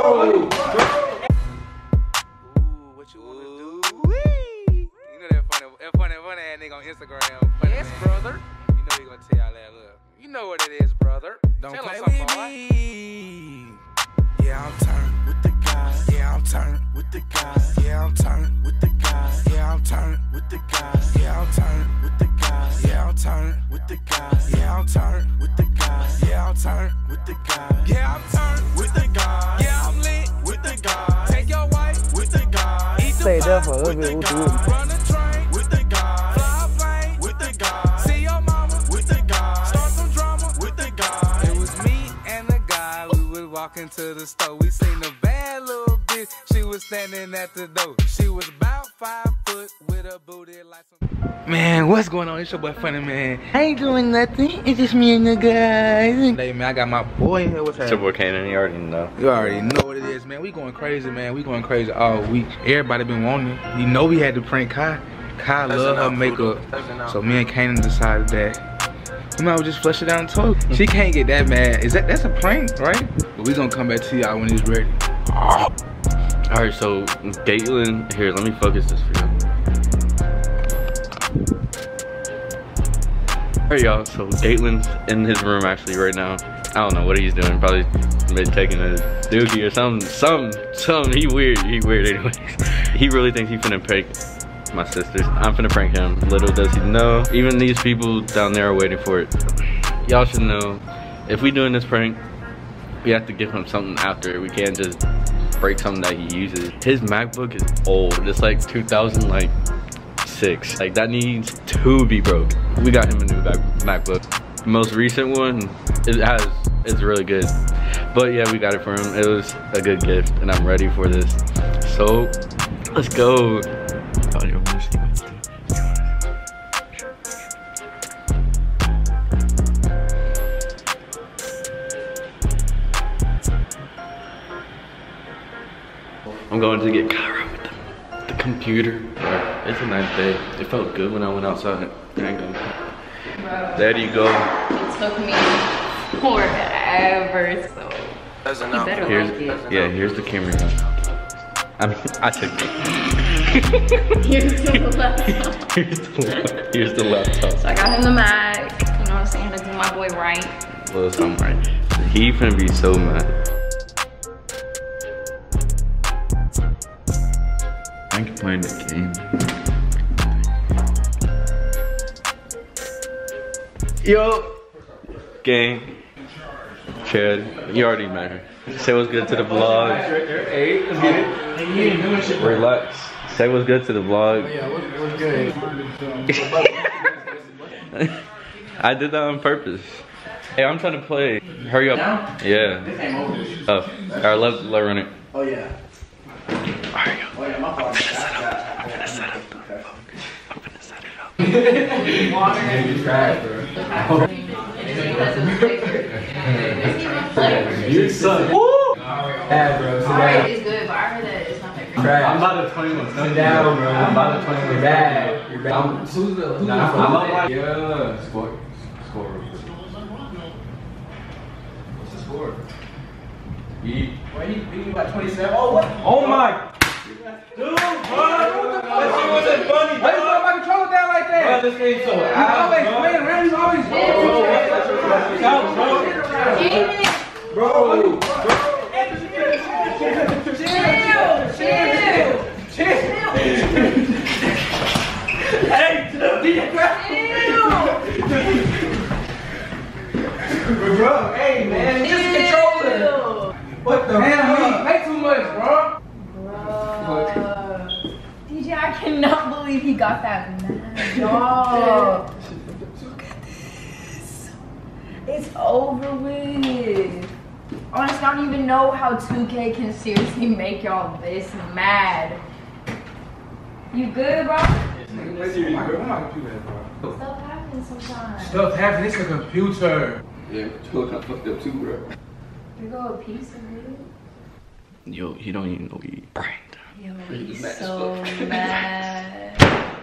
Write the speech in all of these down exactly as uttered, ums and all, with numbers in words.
Bro. Instagram. Yes, brother. You know he gonna tell y'all that. Look, you know what it is, brother. Don't tell play with boy. me. Yeah, I'm turned with the guys. Yeah, I'm turned with the guys. Yeah, I'm turned with the guys. Yeah, I'm turned with the guys. Yeah, I'm turned with the guys. Yeah, I'm turned with the guys. Yeah, I'm turned with the guys. Yeah, I'm turned with the guys. Yeah, I'm turned with the guys. Yeah, I'm lit with the guys. Take your wife with the guys. Eat the pie with the guys. Run a train with the guys. Fly a plane with the guys. See your mama with the guys. Start some drama with the guys. It was me and the guy. We was walking to the store. We seen a bad little bitch. She was standing at the door. She was about five foot with a booty like some. Man, what's going on? It's your boy Funny Man. I ain't doing nothing. It's just me and the guys. Hey man, I got my boy here. What's It's your boy Kanan. You already know. You already know what it is, man. We going crazy, man. We going crazy all week. Everybody been wanting it. You know we had to prank Kai. Kai love her makeup. So me and Kanan decided that we might just flush it down the toilet. She can't get that mad. Is that that's a prank, right? But we gonna come back to y'all when it's ready. Alright, so Galen, here, let me focus this for you. Alright y'all, so Galen's in his room actually right now. I don't know what he's doing, probably been taking a dookie or something, something, something. He weird, he weird anyways. He really thinks he finna prank my sisters. I'm finna prank him. Little does he know, even these people down there are waiting for it. Y'all should know, if we doing this prank, we have to give him something after. We can't just break something that he uses. His MacBook is old. It's like two thousand six. Like that needs to be broken. We got him a new MacBook. The most recent one, it has, it's really good. But yeah, we got it for him. It was a good gift and I'm ready for this. So, let's go. Oh, yo, let's see what's doing. I'm going to get Kyra with the, the computer. Bro, it's a nice day. It felt good when I went outside. There you go. Bro, there you go. It took me forever, so you better here's, like it. Yeah, here's the camera. I mean, I took it. Here's the laptop. here's, the, here's the laptop. So I got him the Mac. You know what I'm saying? To do my boy right. Well, something right. He finna be so mad. I ain't playing the game. Yo, gang. Chad, you already met her. Say what's good to the vlog. Hey, let's get it. Relax. Say what's good to the vlog. Yeah, what's good? I did that on purpose. Hey, I'm trying to play. Hurry up. Yeah. Oh, alright, let let run it. Oh yeah. Alright, go. I'm finna set up. I'm finna set up. I'm finna set it up. You suck. Woo! Yeah, bro. Sit down. It's good, but I heard that it's not that great. Trash. I'm about to twenty-one. Sit down, bro. I'm about to twenty-one. You're bad. You're bad. I'm, who's the, who's nah, the I'm up. Yeah. Score. Score. What's the score? He. Why he beat me by twenty-seven? Oh, what? Oh my. Dude, bro. That shit wasn't funny, bro. Why you put my controller down like that? Bro, this game's so out, bro. He's always playing around. He's always bro. Bro. Bro. Chill. Chill. Chill. Hey, chill. Bro, hey, man. Just controller. What the hell? Play too much, bro. Bro. D J, I cannot believe he got that mad, y'all. Look at this. It's over with. Honestly, I don't even know how two K can seriously make y'all this mad. You good, bro? Stuff happens sometimes. Stuff happens. It's a computer. Yeah, controller kind of fucked up too, bro. You go a piece of it. Yo, he don't even know he pranked. Yo, he's so mad.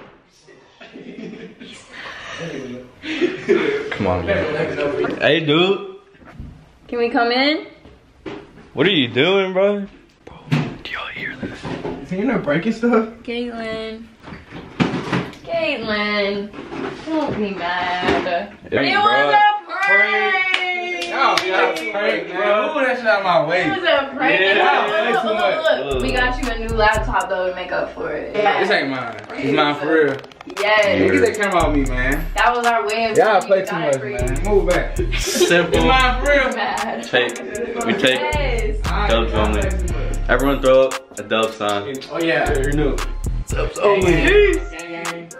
Come on, man. Hey, dude. Can we come in? What are you doing, bro? Bro, do y'all hear that? You know breaking stuff? Caitlin. Caitlin. Don't be mad. Hey, it bro. was a prank. Oh, yeah, prank, bro. Move that shit out my way. It was a prank. Yeah, look, that's too look, much. look, look. We got you a new laptop though to make up for it. This ain't mine. It's mine for real. Yes. Get that camera off me, man. That was our way of Y'all saying play we too got much, it for you. man. Move back. Simple. It's mine for real. Mad. Take, we take Yes. dubs only. Everyone throw up a dub sign. Oh yeah. You knew. Dubs only. only. Gang, gang.